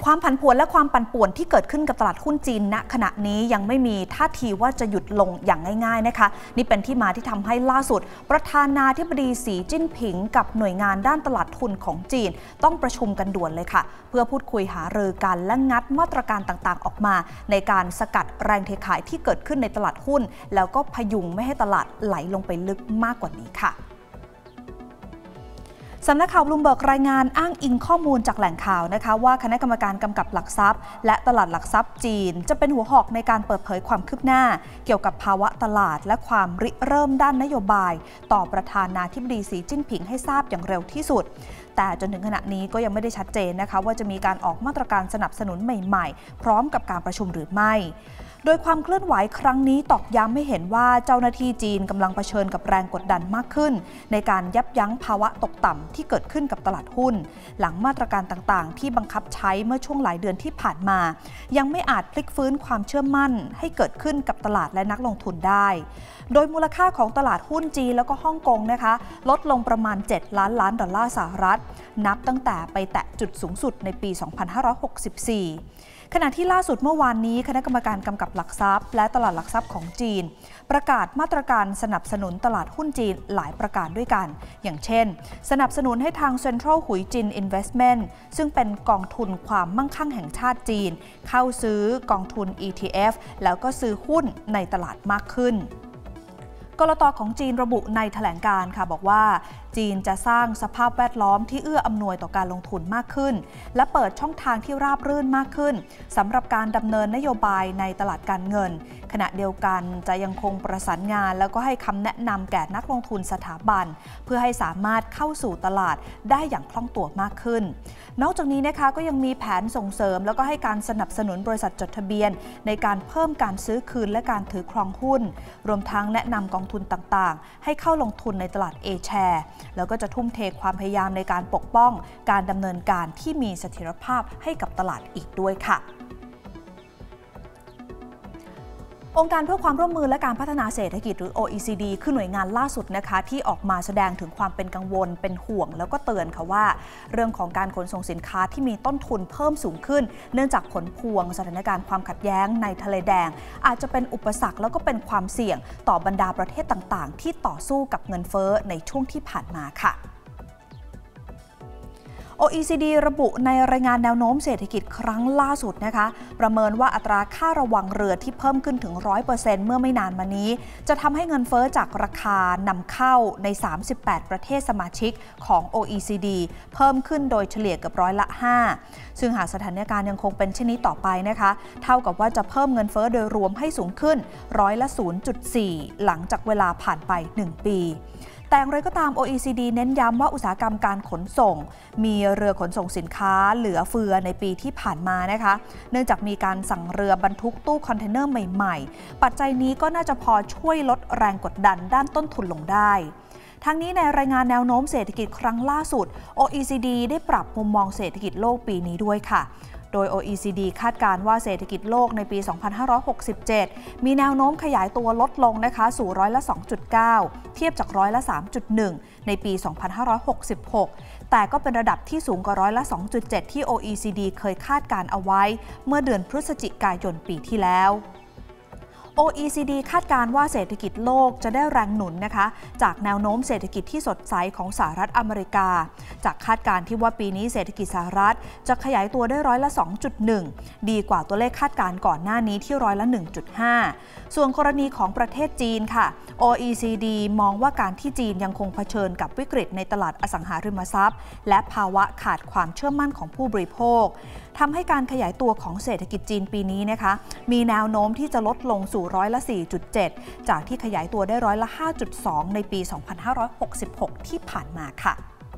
ความผันผวนและความปั่นป่วนที่เกิดขึ้นกับตลาดหุ้นจีนณขณะนี้ยังไม่มีท่าทีว่าจะหยุดลงอย่างง่ายๆนะคะนี่เป็นที่มาที่ทำให้ล่าสุดประธานาธิบดีสีจิ้นผิงกับหน่วยงานด้านตลาดทุนของจีนต้องประชุมกันด่วนเลยค่ะเพื่อพูดคุยหารือกันและงัดมาตรการต่างๆออกมาในการสกัดแรงเทขายที่เกิดขึ้นในตลาดหุ้นแล้วก็พยุงไม่ให้ตลาดไหลลงไปลึกมากกว่านี้ค่ะสำนักข่าวบลูมเบิร์กรายงานอ้างอิงข้อมูลจากแหล่งข่าวนะคะว่าคณะกรรมการกำกับหลักทรัพย์และตลาดหลักทรัพย์จีนจะเป็นหัวหอกในการเปิดเผยความคืบหน้าเกี่ยวกับภาวะตลาดและความริเริ่มด้านนโยบายต่อประธานาธิบดีสีจิ้นผิงให้ทราบอย่างเร็วที่สุดแต่จนถึงขณะนี้ก็ยังไม่ได้ชัดเจนนะคะว่าจะมีการออกมาตรการสนับสนุนใหม่ๆพร้อมกับการประชุมหรือไม่โดยความเคลื่อนไหวครั้งนี้ตอกย้ำให้เห็นว่าเจ้าหน้าที่จีนกำลังเผชิญกับแรงกดดันมากขึ้นในการยับยั้งภาวะตกต่ำที่เกิดขึ้นกับตลาดหุ้นหลังมาตรการต่างๆที่บังคับใช้เมื่อช่วงหลายเดือนที่ผ่านมายังไม่อาจพลิกฟื้นความเชื่อมั่นให้เกิดขึ้นกับตลาดและนักลงทุนได้โดยมูลค่าของตลาดหุ้นจีนแล้วก็ฮ่องกงนะคะลดลงประมาณ7 ล้านล้านดอลลาร์สหรัฐนับตั้งแต่ไปแตะจุดสูงสุดในปี 2564ขณะที่ล่าสุดเมื่อวานนี้คณะกรรมการกำกับหลักทรัพย์และตลาดหลักทรัพย์ของจีนประกาศมาตรการสนับสนุนตลาดหุ้นจีนหลายประการด้วยกันอย่างเช่นสนับสนุนให้ทาง Central หุยจิน Investment ซึ่งเป็นกองทุนความมั่งคั่งแห่งชาติจีนเข้าซื้อกองทุน ETF แล้วก็ซื้อหุ้นในตลาดมากขึ้นกลต.ของจีนระบุในแถลงการณ์ค่ะบอกว่าจีนจะสร้างสภาพแวดล้อมที่เอื้ออำนวยต่อการลงทุนมากขึ้นและเปิดช่องทางที่ราบรื่นมากขึ้นสำหรับการดำเนินนโยบายในตลาดการเงินขณะเดียวกันจะยังคงประสานงานแล้วก็ให้คำแนะนำแก่นักลงทุนสถาบันเพื่อให้สามารถเข้าสู่ตลาดได้อย่างคล่องตัวมากขึ้นนอกจากนี้นะคะก็ยังมีแผนส่งเสริมแล้วก็ให้การสนับสนุนบริษัทจดทะเบียนในการเพิ่มการซื้อคืนและการถือครองหุ้นรวมทั้งแนะนำกองทุนต่างๆให้เข้าลงทุนในตลาด A-Share แล้วก็จะทุ่มเทความพยายามในการปกป้องการดำเนินการที่มีเสถียรภาพให้กับตลาดอีกด้วยค่ะองค์การเพื่อความร่วมมือและการพัฒนาเศรษฐกิจหรือ OECD คือหน่วยงานล่าสุดนะคะที่ออกมาแสดงถึงความเป็นกังวลเป็นห่วงแล้วก็เตือนค่ะว่าเรื่องของการขนส่งสินค้าที่มีต้นทุนเพิ่มสูงขึ้นเนื่องจากผลพวงสถานการณ์ความขัดแย้งในทะเลแดงอาจจะเป็นอุปสรรคแล้วก็เป็นความเสี่ยงต่อบรรดาประเทศต่างๆที่ต่อสู้กับเงินเฟ้อในช่วงที่ผ่านมาค่ะOECD ระบุในรายงานแนวโน้มเศรษฐกิจครั้งล่าสุดนะคะประเมินว่าอัตราค่าระวังเรือที่เพิ่มขึ้นถึง 100% เมื่อไม่นานมานี้จะทำให้เงินเฟ้อจากราคานำเข้าใน38ประเทศสมาชิกของ OECD เพิ่มขึ้นโดยเฉลี่ยกับ5%ซึ่งหากสถานการณ์ยังคงเป็นเช่นนี้ต่อไปนะคะเท่ากับว่าจะเพิ่มเงินเฟ้อโดยรวมให้สูงขึ้น0.4%หลังจากเวลาผ่านไป1 ปีแต่อย่างไรก็ตาม OECD เน้นย้ำว่าอุตสาหกรรมการขนส่งมีเรือขนส่งสินค้าเหลือเฟือในปีที่ผ่านมานะคะเนื่องจากมีการสั่งเรือบรรทุกตู้คอนเทนเนอร์ใหม่ๆปัจจัยนี้ก็น่าจะพอช่วยลดแรงกดดันด้านต้นทุนลงได้ทั้งนี้ในรายงานแนวโน้มเศรษฐกิจครั้งล่าสุด OECD ได้ปรับมุมมองเศรษฐกิจโลกปีนี้ด้วยค่ะโดย OECD คาดการณ์ว่าเศรษฐกิจโลกในปี 2567 มีแนวโน้มขยายตัวลดลงนะคะสู่2.9%เทียบจาก3.1% ในปี 2566 แต่ก็เป็นระดับที่สูงกว่า2.7% ที่ OECD เคยคาดการณ์เอาไว้เมื่อเดือนพฤศจิกายนปีที่แล้ว OECD คาดการณ์ว่าเศรษฐกิจโลกจะได้แรงหนุนนะคะจากแนวโน้มเศรษฐกิจที่สดใสของสหรัฐอเมริกาจากคาดการณ์ที่ว่าปีนี้เศรษฐกิจสหรัฐจะขยายตัวได้2.1%ดีกว่าตัวเลขคาดการณ์ก่อนหน้านี้ที่1.5%ส่วนกรณีของประเทศจีนค่ะ OECD มองว่าการที่จีนยังคงเผชิญกับวิกฤตในตลาดอสังหาริมทรัพย์และภาวะขาดความเชื่อมั่นของผู้บริโภคทำให้การขยายตัวของเศรษฐกิจจีนปีนี้นะคะมีแนวโน้มที่จะลดลงสู่4.7% จากที่ขยายตัวได้5.2% ในปี 2566 ที่ผ่านมาค่ะ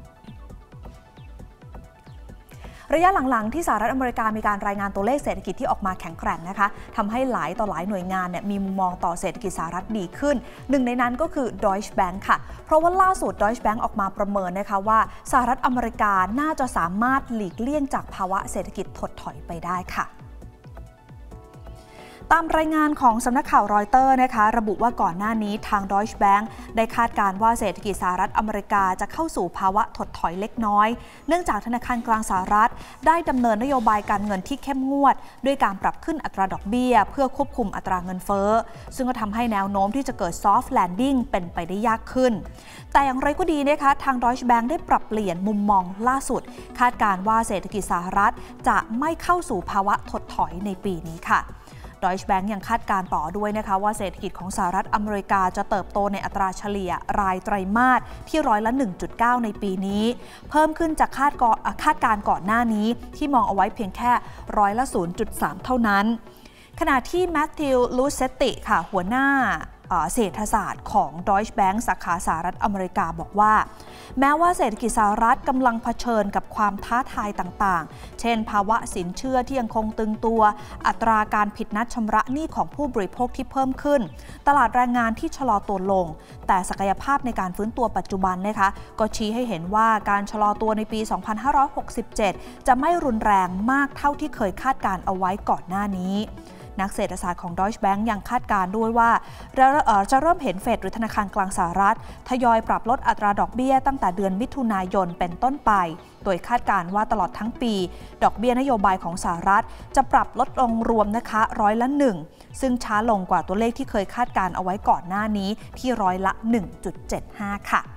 ระยะหลังๆที่สหรัฐอเมริกามีการรายงานตัวเลขเศรษฐกิจที่ออกมาแข็งแกร่งนะคะทำให้หลายต่อหลายหน่วยงานมีมุมมองต่อเศรษฐกิจสหรัฐดีขึ้นหนึ่งในนั้นก็คือ Deutsche Bank ค่ะเพราะว่าล่าสุด Deutsche Bank ออกมาประเมินนะคะว่าสหรัฐอเมริกาน่าจะสามารถหลีกเลี่ยงจากภาวะเศรษฐกิจถดถอยไปได้ค่ะตามรายงานของสำนักข่าวรอยเตอร์นะคะระบุว่าก่อนหน้านี้ทาง Deutsche Bank ได้คาดการณ์ว่าเศรษฐกิจสหรัฐอเมริกาจะเข้าสู่ภาวะถดถอยเล็กน้อยเนื่องจากธนาคารกลางสหรัฐได้ดำเนินนโยบายการเงินที่เข้มงวดด้วยการปรับขึ้นอัตราดอกเบี้ยเพื่อควบคุมอัตราเงินเฟ้อซึ่งก็ทำให้แนวโน้มที่จะเกิด soft landing เป็นไปได้ยากขึ้นแต่อย่างไรก็ดีนะคะทาง Deutsche Bank ได้ปรับเปลี่ยนมุมมองล่าสุดคาดการณ์ว่าเศรษฐกิจสหรัฐจะไม่เข้าสู่ภาวะถดถอยในปีนี้ค่ะDeutsche Bank ยังคาดการณ์ต่อด้วยนะคะว่าเศรษฐกิจของสหรัฐอเมริกาจะเติบโตในอัตราเฉลี่ยรายไตรมาสที่101.9 ในปีนี้เพิ่มขึ้นจากคาดการณ์ก่อนหน้านี้ที่มองเอาไว้เพียงแค่0.3 เท่านั้นขณะที่แมทธิว ลูเซตติค่ะหัวหน้าเศรษฐศาสตร์ของ Deutsche Bank สาขาสหรัฐอเมริกาบอกว่าแม้ว่าเศรษฐกิจสหรัฐกำลังเผชิญกับความท้าทายต่างๆเช่นภาวะสินเชื่อที่ยังคงตึงตัวอัตราการผิดนัดชำระหนี้ของผู้บริโภคที่เพิ่มขึ้นตลาดแรงงานที่ชะลอตัวลงแต่ศักยภาพในการฟื้นตัวปัจจุบันนะคะก็ชี้ให้เห็นว่าการชะลอตัวในปี 2567 จะไม่รุนแรงมากเท่าที่เคยคาดการเอาไว้ก่อนหน้านี้นักเศรษฐศาสตร์ของ Deutsche Bank ยังคาดการณ์ด้วยว่าจะเริ่มเห็นเฟดหรือธนาคารกลางสหรัฐทยอยปรับลดอัตราดอกเบี้ยตั้งแต่เดือนมิถุนายนเป็นต้นไปโดยคาดการณ์ว่าตลอดทั้งปีดอกเบี้ยนโยบายของสหรัฐจะปรับลดลงรวมนะคะ1%ซึ่งช้าลงกว่าตัวเลขที่เคยคาดการณ์เอาไว้ก่อนหน้านี้ที่1.75%ค่ะ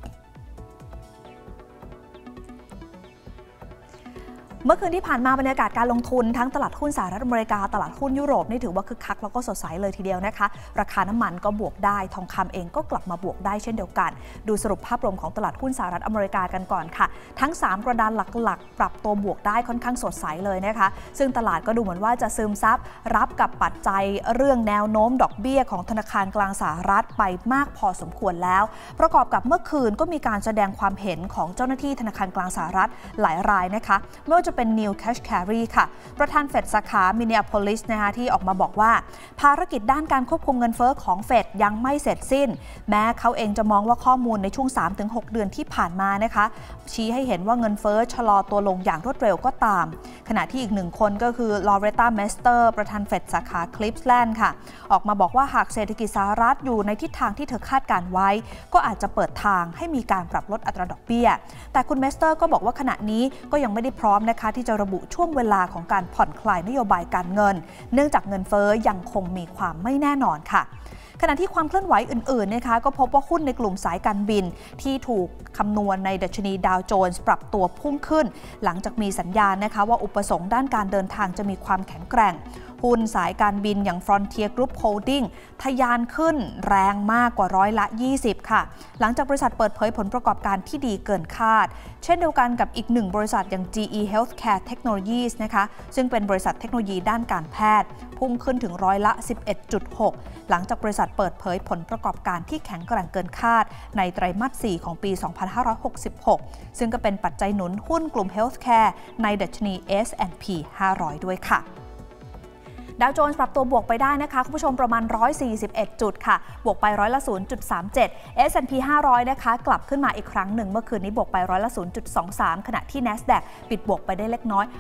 เมื่อคืนที่ผ่านมาบรรยากาศการลงทุนทั้งตลาดหุ้นสหรัฐอเมริกาตลาดหุ้นยุโรปนี่ถือว่าคึกคักแล้วก็สดใสเลยทีเดียวนะคะราคาน้ำมันก็บวกได้ทองคำเองก็กลับมาบวกได้เช่นเดียวกันดูสรุปภาพรวมของตลาดหุ้นสหรัฐอเมริกากันก่อนค่ะทั้ง3กระดานหลักๆปรับตัวบวกได้ค่อนข้างสดใสเลยนะคะซึ่งตลาดก็ดูเหมือนว่าจะซึมซับรับกับปัจจัยเรื่องแนวโน้มดอกเบี้ยของธนาคารกลางสหรัฐไปมากพอสมควรแล้วประกอบกับเมื่อคืนก็มีการแสดงความเห็นของเจ้าหน้าที่ธนาคารกลางสหรัฐหลายรายนะคะไม่ว่าจะเป็นนิวแคชCarey ค่ะประธานเฟดสาขามินนิอาโพลิสนะคะที่ออกมาบอกว่าภารกิจด้านการควบคุมเงินเฟ้อของเฟดยังไม่เสร็จสิ้นแม้เขาเองจะมองว่าข้อมูลในช่วง 3-6 เดือนที่ผ่านมานะคะชี้ให้เห็นว่าเงินเฟ้อชะลอตัวลงอย่างรวดเร็วก็ตามขณะที่อีกหนึ่งคนก็คือลอเรตตา เมสเตอร์ประธานเฟดสาขาคลิฟส์แลนด์ค่ะออกมาบอกว่าหากเศรษฐกิจสหรัฐอยู่ในทิศทางที่เธอคาดการไว้ก็อาจจะเปิดทางให้มีการปรับลดอัตราดอกเบี้ยแต่คุณเมสเตอร์ก็บอกว่าขณะนี้ก็ยังไม่ได้พร้อมนะคะที่จะระบุช่วงเวลาของการผ่อนคลายนโยบายการเงินเนื่องจากเงินเฟ้อยังคงมีความไม่แน่นอนค่ะขณะที่ความเคลื่อนไหวอื่นๆนะคะก็พบว่าหุ้นในกลุ่มสายการบินที่ถูกคำนวณในดัชนีดาวโจนส์ปรับตัวพุ่งขึ้นหลังจากมีสัญญาณนะคะว่าอุปสงค์ด้านการเดินทางจะมีความแข็งแกร่งหุ้นสายการบินอย่าง Frontier Group Holding ทะยานขึ้นแรงมากกว่า20%ค่ะหลังจากบริษัทเปิดเผยผลประกอบการที่ดีเกินคาดเช่นเดียวกันกับอีกหนึ่งบริษัทอย่าง GE Healthcare Technologies นะคะซึ่งเป็นบริษัทเทคโนโลยีด้านการแพทย์พุ่งขึ้นถึง11.6%หลังจากบริษัทเปิดเผยผลประกอบการที่แข็งแกร่งเกินคาดในไตรมาส 4 ของปี 2566 ซึ่งก็เป็นปัจจัยหนุนหุ้นกลุ่ม Healthcare ในดัชนี S&P 500 ด้วยค่ะดาวโจนส์ปรับตัวบวกไปได้นะคะคุณผู้ชมประมาณ141จุดค่ะบวกไป0.37 S&P 500นะคะกลับขึ้นมาอีกครั้งหนึ่งเมื่อคืนนี้บวกไป0.23 ขณะที่ NASDAQ ปิดบวกไปได้เล็กน้อย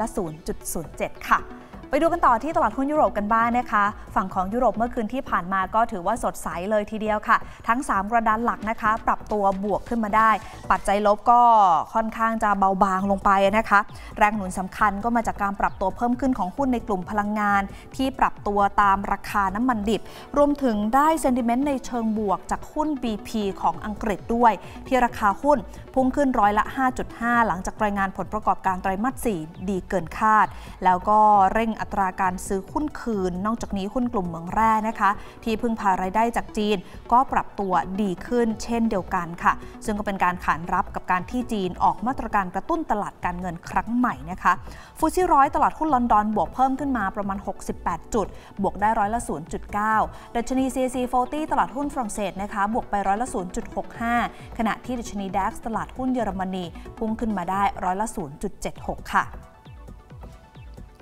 0.07 ค่ะไปดูกันต่อที่ตลาดหุ้นยุโรปกันบ้างนะคะฝั่งของยุโรปเมื่อคืนที่ผ่านมาก็ถือว่าสดใสเลยทีเดียวค่ะทั้ง3กระดานหลักนะคะปรับตัวบวกขึ้นมาได้ปัจจัยลบก็ค่อนข้างจะเบาบางลงไปนะคะแรงหนุนสำคัญก็มาจากการปรับตัวเพิ่มขึ้นของหุ้นในกลุ่มพลังงานที่ปรับตัวตามราคาน้ำมันดิบรวมถึงได้เซนติเมนต์ในเชิงบวกจากหุ้น BP ของอังกฤษด้วยที่ราคาหุ้นพุ่งขึ้น5.5%หลังจากรายงานผลประกอบการไตรมาส 4 ดีเกินคาดแล้วก็เร่งอัตราการซื้อหุ้นคืนนอกจากนี้หุ้นกลุ่มเหมืองแร่นะคะที่พึ่งพารายได้จากจีนก็ปรับตัวดีขึ้นเช่นเดียวกันค่ะซึ่งก็เป็นการขานรับกับการที่จีนออกมาตรการกระตุ้นตลาดการเงินครั้งใหม่นะคะฟุตซี่100ตลาดหุ้นลอนดอนบวกเพิ่มขึ้นมาประมาณ68จุดบวกได้0.9%ดัชนี CAC 40ตลาดหุ้นฝรั่งเศสนะคะบวกไป0.65%ขณะที่ดัชนี DAX ตลาดหุ้นเยอรมนีพุ่งขึ้นมาได้0.76%ค่ะ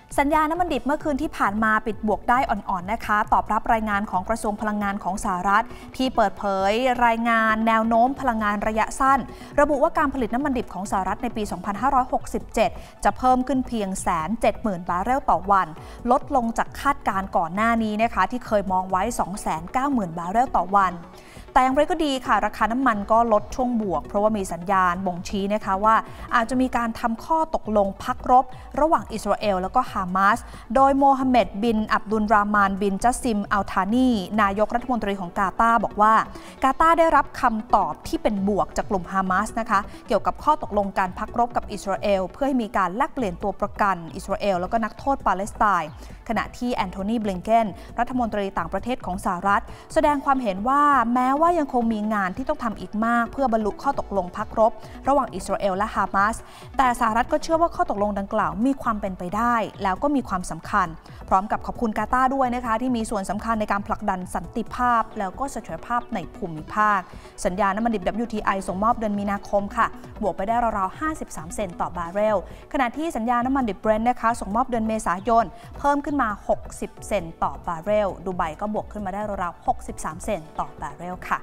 สัญญาน้ำมันดิบเมื่อคืนที่ผ่านมาปิดบวกได้อ่อนๆนะคะตอบรับรายงานของกระทรวงพลังงานของสหรัฐที่เปิดเผยรายงานแนวโน้มพลังงานระยะสั้นระบุว่าการผลิตน้ำมันดิบของสหรัฐในปี 2567 จะเพิ่มขึ้นเพียง 170,000 บาร์เรลต่อวันลดลงจากคาดการณ์ก่อนหน้านี้นะคะที่เคยมองไว้ 290,000 บาร์เรลต่อวันแต่อย่างไรก็ดีค่ะราคาน้ำมันก็ลดช่วงบวกเพราะว่ามีสัญญาณบ่งชี้นะคะว่าอาจจะมีการทำข้อตกลงพักรบระหว่างอิสราเอลแล้วก็ฮามาสโดยโมฮัมเหม็ดบินอับดุลรามานบินจัสซิมอัลธานีนายกรัฐมนตรีของกาตาร์บอกว่ากาตาร์ได้รับคำตอบที่เป็นบวกจากกลุ่มฮามาสนะคะเกี่ยวกับข้อตกลงการพักรบกับอิสราเอลเพื่อให้มีการแลกเปลี่ยนตัวประกันอิสราเอลแล้วก็นักโทษปาเลสไตน์ขณะที่แอนโทนี บลิงเกนรัฐมนตรีต่างประเทศของสหรัฐแสดงความเห็นว่าแม้ว่ายังคงมีงานที่ต้องทำอีกมากเพื่อบรรลุข้อตกลงพักรบระหว่างอิสราเอลและฮามาสแต่สหรัฐก็เชื่อว่าข้อตกลงดังกล่าวมีความเป็นไปได้แล้วก็มีความสำคัญพร้อมกับขอบคุณกาตาร์ด้วยนะคะที่มีส่วนสำคัญในการผลักดันสันติภาพแล้วก็เสถียรภาพในภูมิภาคสัญญาน้ำมันดิบ WTI ส่งมอบเดือนมีนาคมค่ะบวกไปได้ราวๆ53 เซนต์ต่อบาร์เรลขณะที่สัญญาน้ำมันดิบ Brent นะคะส่งมอบเดือนเมษายนเพิ่มขึ้นมา60 เซนต์ต่อบาร์เรลดูไบก็บวกขึ้นมาได้ราวๆ63 เซนต์ต่อบาร์เรลค่ะ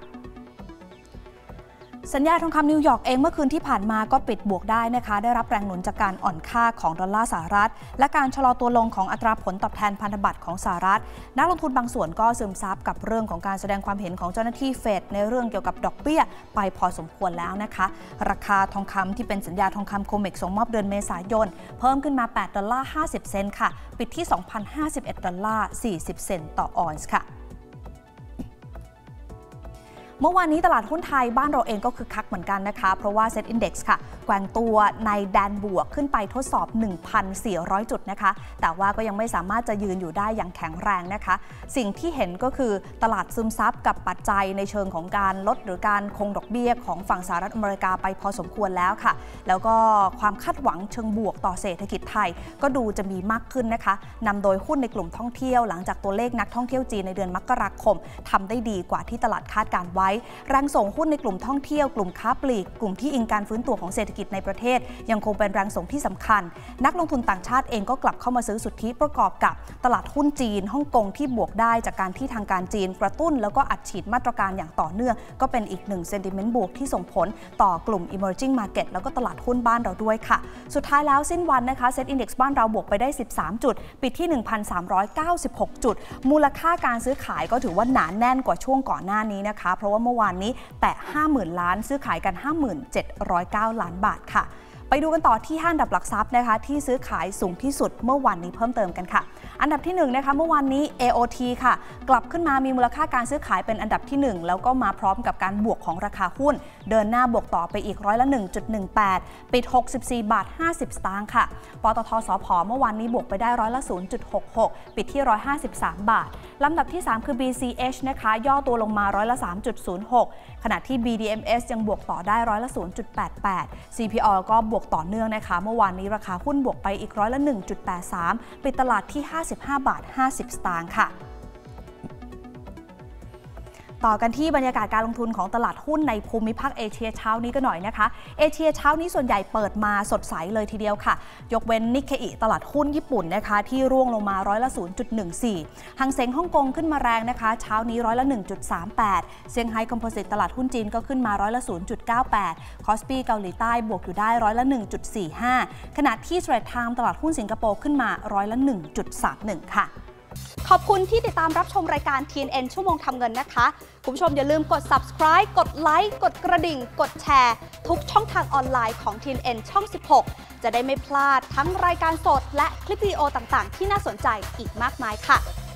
สัญญาทองคำนิวยอร์กเองเมื่อคืนที่ผ่านมาก็ปิดบวกได้นะคะได้รับแรงหนุนจากการอ่อนค่าของดอลลาร์สหรัฐและการชะลอตัวลงของอัตราผลตอบแทนพันธบัตรของสหรัฐนักลงทุนบางส่วนก็ซึมซับกับเรื่องของการแสดงความเห็นของเจ้าหน้าที่เฟดในเรื่องเกี่ยวกับดอกเบี้ยไปพอสมควรแล้วนะคะราคาทองคำที่เป็นสัญญาทองคำโคเมกส่งมอบเดือนเมษายนเพิ่มขึ้นมา$8.50 ค่ะปิดที่ $2,051.40 ต่อออนซ์ค่ะเมื่อวานนี้ตลาดหุ้นไทยบ้านเราเองก็คึกคักเหมือนกันนะคะเพราะว่า Set Index ค่ะแกว่งตัวในแดนบวกขึ้นไปทดสอบ 1,400 จุดนะคะแต่ว่าก็ยังไม่สามารถจะยืนอยู่ได้อย่างแข็งแรงนะคะสิ่งที่เห็นก็คือตลาดซึมซับกับปัจจัยในเชิงของการลดหรือการคงดอกเบี้ยของฝั่งสหรัฐอเมริกาไปพอสมควรแล้วค่ะแล้วก็ความคาดหวังเชิงบวกต่อเศรษฐกิจไทยก็ดูจะมีมากขึ้นนะคะนำโดยหุ้นในกลุ่มท่องเที่ยวหลังจากตัวเลขนักท่องเที่ยวจีนในเดือนมกราคมทำได้ดีกว่าที่ตลาดคาดการไว้แรงส่งหุ้นในกลุ่มท่องเที่ยวกลุ่มค้าปลีกกลุ่มที่อิงการฟื้นตัวของเศรษฐกิจในประเทศยังคงเป็นแรงส่งที่สำคัญนักลงทุนต่างชาติเองก็กลับเข้ามาซื้อสุทธิประกอบกับตลาดหุ้นจีนฮ่องกงที่บวกได้จากการที่ทางการจีนกระตุ้นแล้วก็อัดฉีดมาตรการอย่างต่อเนื่องก็เป็นอีกหนึ่งเซนติเมนต์บวกที่ส่งผลต่อกลุ่ม Emerging Market แล้วก็ตลาดหุ้นบ้านเราด้วยค่ะสุดท้ายแล้วสิ้นวันนะคะ Set Index บ้านเราบวกไปได้13จุดปิดที่ 1,396 จุดมูลค่าการซื้อขายก็ถือว่าหนาแน่นกว่าช่วงก่อนหน้านี้นะคะเพราะว่าเมื่อวานนี้แตะ 50,000 ล้านซื้อขายกัน 57,900 ล้านบาทค่ะไปดูกันต่อที่5 อันดับหลักทรัพย์นะคะที่ซื้อขายสูงที่สุดเมื่อวันนี้เพิ่มเติมกันค่ะอันดับที่1นะคะเมื่อวานนี้ AOT ค่ะกลับขึ้นมามีมูลค่าการซื้อขายเป็นอันดับที่1แล้วก็มาพร้อมกับการบวกของราคาหุ้นเดินหน้าบวกต่อไปอีก1.18 ปิด 64.50 สตางค์ค่ะปตท.สผ.เมื่อวานนี้บวกไปได้0.66 ปิดที่153 บาทลำดับที่3คือ BCH นะคะย่อตัวลงมา3.06 ขณะที่ BDMs ยังบวกต่อได้0.88 CPO ก็บวกต่อเนื่องนะคะเมื่อวานนี้ราคาหุ้นบวกไปอีก1.83 ปิดตลาดที่55.50 สตางค์ค่ะต่อกันที่บรรยากาศการลงทุนของตลาดหุ้นในภูมิภาคเอเชียเช้านี้กันหน่อยนะคะเอเชียเช้านี้ส่วนใหญ่เปิดมาสดใสเลยทีเดียวค่ะยกเว้นนิเคอิตลาดหุ้นญี่ปุ่นนะคะที่ร่วงลงมา0.14 ฮังเซ็งฮ่องกงขึ้นมาแรงนะคะเช้านี้1.38 เซี่ยงไฮ้คอมโพสิตตลาดหุ้นจีนก็ขึ้นมา0.98 คอสปีเกาหลีใต้บวกอยู่ได้1.45 ขณะที่ Straits Times ตลาดหุ้นสิงคโปร์ขึ้นมา1.31 ค่ะขอบคุณที่ติดตามรับชมรายการ TNN ชั่วโมงทำเงินนะคะคุณผู้ชมอย่าลืมกด subscribe กดไลค์กดกระดิ่งกดแชร์ทุกช่องทางออนไลน์ของ TNN ช่อง 16 จะได้ไม่พลาดทั้งรายการสดและคลิปวิดีโอต่างๆที่น่าสนใจอีกมากมายค่ะ